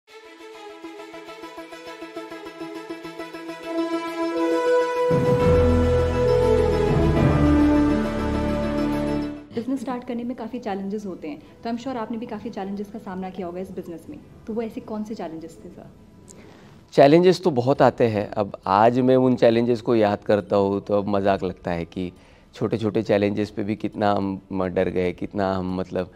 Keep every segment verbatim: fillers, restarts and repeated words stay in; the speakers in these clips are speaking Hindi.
बिज़नेस स्टार्ट करने में काफ़ी चैलेंजेस होते हैं, तो आई एम श्योर आपने भी काफ़ी चैलेंजेस का सामना किया होगा इस बिज़नेस में, तो वो ऐसे कौन से चैलेंजेस थे सर? चैलेंजेस तो बहुत आते हैं। अब आज मैं उन चैलेंजेस को याद करता हूँ तो अब मज़ाक लगता है कि छोटे छोटे चैलेंजेस पे भी कितना हम डर गए, कितना हम मतलब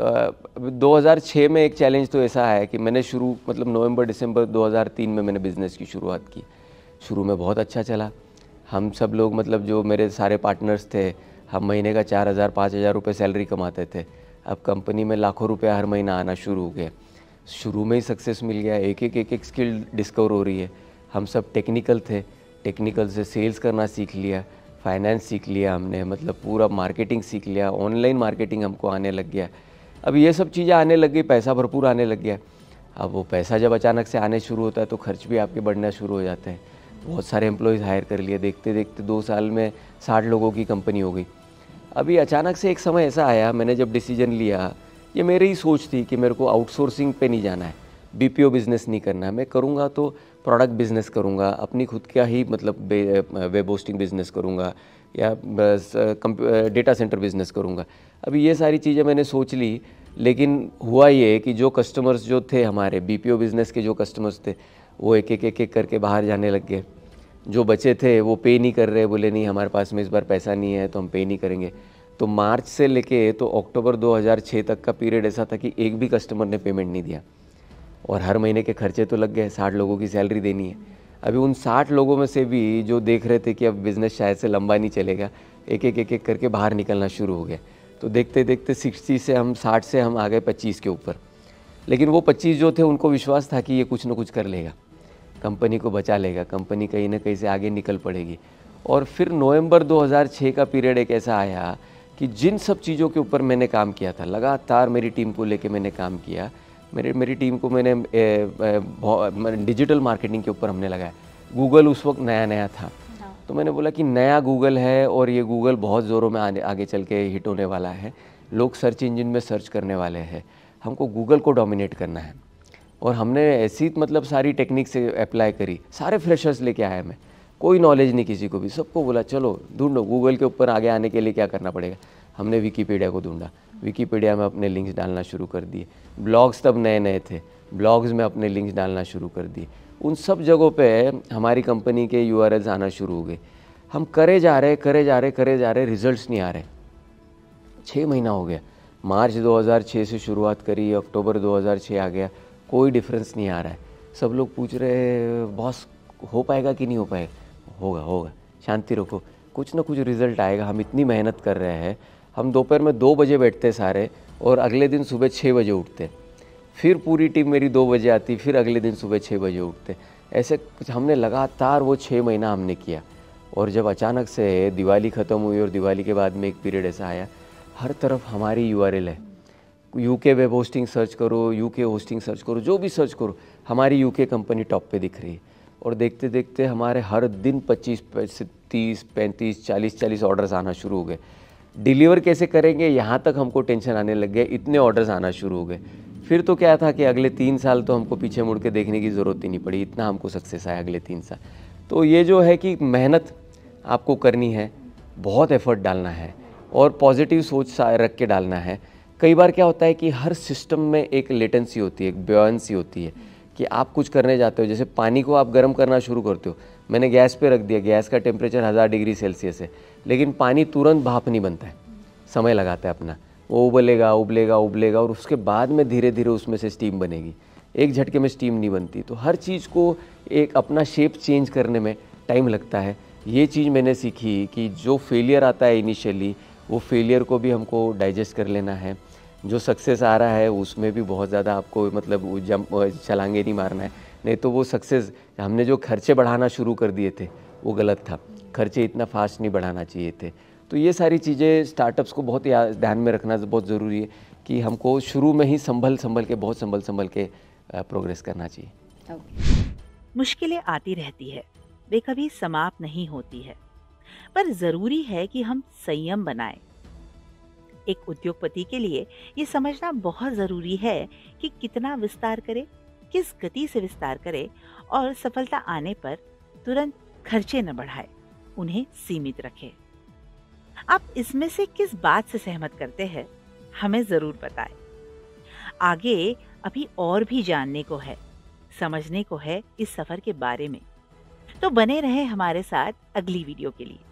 दो हज़ार छह में एक चैलेंज तो ऐसा है कि मैंने शुरू मतलब नवंबर दिसंबर दो हज़ार तीन में मैंने बिज़नेस की शुरुआत की। शुरू में बहुत अच्छा चला। हम सब लोग मतलब जो मेरे सारे पार्टनर्स थे, हम महीने का चार हज़ार पाँच हज़ार रुपये सैलरी कमाते थे। अब कंपनी में लाखों रुपये हर महीना आना शुरू हो गए। शुरू में ही सक्सेस मिल गया, एक एक एक एक स्किल डिस्कवर हो रही है। हम सब टेक्निकल थे, टेक्निकल से सेल्स करना सीख लिया, फाइनेंस सीख लिया हमने, मतलब पूरा मार्केटिंग सीख लिया, ऑनलाइन मार्केटिंग हमको आने लग गया। अब ये सब चीज़ें आने लग गई, पैसा भरपूर आने लग गया। अब वो पैसा जब अचानक से आने शुरू होता है तो खर्च भी आपके बढ़ना शुरू हो जाते हैं। बहुत सारे एम्प्लॉयज़ हायर कर लिए, देखते देखते दो साल में साठ लोगों की कंपनी हो गई। अभी अचानक से एक समय ऐसा आया, मैंने जब डिसीजन लिया, ये मेरी ही सोच थी कि मेरे को आउटसोर्सिंग पे नहीं जाना है, बीपीओ बिज़नेस नहीं करना है। मैं करूँगा तो प्रोडक्ट बिज़नेस करूँगा, अपनी खुद का ही मतलब वेब होस्टिंग बिज़नेस करूँगा या बस डेटा सेंटर बिज़नेस करूँगा। अभी ये सारी चीज़ें मैंने सोच ली, लेकिन हुआ ये कि जो कस्टमर्स जो थे हमारे बीपीओ बिज़नेस के, जो कस्टमर्स थे वो एक एक एक एक करके बाहर जाने लग गए। जो बचे थे वो पे नहीं कर रहे, बोले नहीं हमारे पास में इस बार पैसा नहीं है तो हम पे नहीं करेंगे। तो मार्च से लेके तो अक्टूबर दो हज़ार छह तक का पीरियड ऐसा था कि एक भी कस्टमर ने पेमेंट नहीं दिया और हर महीने के खर्चे तो लग गए, साठ लोगों की सैलरी देनी है। अभी उन साठ लोगों में से भी जो देख रहे थे कि अब बिज़नेस शायद से लंबा नहीं चलेगा, एक एक एक एक करके बाहर निकलना शुरू हो गया। तो देखते देखते सिक्सटी से हम साठ से हम आ गए पच्चीस के ऊपर। लेकिन वो पच्चीस जो थे उनको विश्वास था कि ये कुछ ना कुछ कर लेगा, कंपनी को बचा लेगा, कंपनी कहीं ना कहीं से आगे निकल पड़ेगी। और फिर नवंबर दो हज़ार छह का पीरियड एक ऐसा आया कि जिन सब चीज़ों के ऊपर मैंने काम किया था, लगातार मेरी टीम को लेके मैंने काम किया। मेरे मेरी टीम को मैंने ए, ए, डिजिटल मार्केटिंग के ऊपर हमने लगाया। गूगल उस वक्त नया नया था, तो मैंने बोला कि नया गूगल है और ये गूगल बहुत ज़ोरों में आने आगे चल के हिट होने वाला है, लोग सर्च इंजन में सर्च करने वाले हैं, हमको गूगल को डोमिनेट करना है। और हमने ऐसी मतलब सारी टेक्निक से अप्लाई करी, सारे फ्रेशर्स लेके आया मैं, कोई नॉलेज नहीं किसी को भी, सबको बोला चलो ढूंढो गूगल के ऊपर आगे आने के लिए क्या करना पड़ेगा। हमने विकीपीडिया को ढूंढा, विकीपीडिया में अपने लिंक्स डालना शुरू कर दिए। ब्लॉग्स तब नए नए थे, ब्लॉग्स में अपने लिंक्स डालना शुरू कर दिए। उन सब जगहों पे हमारी कंपनी के यूआरएल्स आना शुरू हो गए। हम करे जा रहे करे जा रहे करे जा रहे रिजल्ट्स नहीं आ रहे। छः महीना हो गया, मार्च दो हज़ार छह से शुरुआत करी, अक्टूबर दो हज़ार छह आ गया, कोई डिफरेंस नहीं आ रहा है। सब लोग पूछ रहे बॉस हो पाएगा कि नहीं हो पाएगा। होगा होगा, शांति रखो, कुछ ना कुछ रिज़ल्ट आएगा। हम इतनी मेहनत कर रहे हैं, हम दोपहर में दो बजे बैठते सारे और अगले दिन सुबह छः बजे उठते, फिर पूरी टीम मेरी दो बजे आती, फिर अगले दिन सुबह छः बजे उठते। ऐसे कुछ हमने लगातार वो छः महीना हमने किया। और जब अचानक से दिवाली ख़त्म हुई और दिवाली के बाद में एक पीरियड ऐसा आया, हर तरफ हमारी यूआरएल है, यूके वेब होस्टिंग सर्च करो, यूके होस्टिंग सर्च करो, जो भी सर्च करो, हमारी यूके कंपनी टॉप पे दिख रही है। और देखते देखते हमारे हर दिन पच्चीस तीस पैंतीस चालीस चालीस ऑर्डर्स आना शुरू हो गए। डिलीवर कैसे करेंगे यहाँ तक हमको टेंशन आने लग गया, इतने ऑर्डर्स आना शुरू हो गए। फिर तो क्या था कि अगले तीन साल तो हमको पीछे मुड़ के देखने की ज़रूरत ही नहीं पड़ी, इतना हमको सक्सेस आया अगले तीन साल। तो ये जो है कि मेहनत आपको करनी है, बहुत एफर्ट डालना है और पॉजिटिव सोच रख के डालना है। कई बार क्या होता है कि हर सिस्टम में एक लेटेंसी होती है, एक ब्योएंसी होती है कि आप कुछ करने जाते हो, जैसे पानी को आप गर्म करना शुरू करते हो, मैंने गैस पे रख दिया, गैस का टेम्परेचर हज़ार डिग्री सेल्सियस है, लेकिन पानी तुरंत भाप नहीं बनता है, समय लगाता है अपना, वो उबलेगा उबलेगा उबलेगा और उसके बाद में धीरे धीरे उसमें से स्टीम बनेगी, एक झटके में स्टीम नहीं बनती। तो हर चीज़ को एक अपना शेप चेंज करने में टाइम लगता है। ये चीज़ मैंने सीखी कि जो फेलियर आता है इनिशियली, वो फेलियर को भी हमको डाइजेस्ट कर लेना है। जो सक्सेस आ रहा है उसमें भी बहुत ज़्यादा आपको मतलब जंप छलांगे नहीं मारना है, नहीं तो वो सक्सेस, हमने जो खर्चे बढ़ाना शुरू कर दिए थे वो गलत था, खर्चे इतना फास्ट नहीं बढ़ाना चाहिए थे। तो ये सारी चीज़ें स्टार्टअप्स को बहुत ध्यान में रखना बहुत ज़रूरी है कि हमको शुरू में ही संभल संभल के बहुत संभल संभल के प्रोग्रेस करना चाहिए। मुश्किलें आती रहती है, वे कभी समाप्त नहीं होती है, पर ज़रूरी है कि हम संयम बनाएं। एक उद्योगपति के लिए ये समझना बहुत ज़रूरी है कि कितना विस्तार करें, किस गति से विस्तार करे और सफलता आने पर तुरंत खर्चे न बढ़ाए, उन्हें सीमित रखे। आप इसमें से किस बात से सहमत करते हैं, हमें जरूर बताएं। आगे अभी और भी जानने को है, समझने को है इस सफर के बारे में, तो बने रहें हमारे साथ अगली वीडियो के लिए।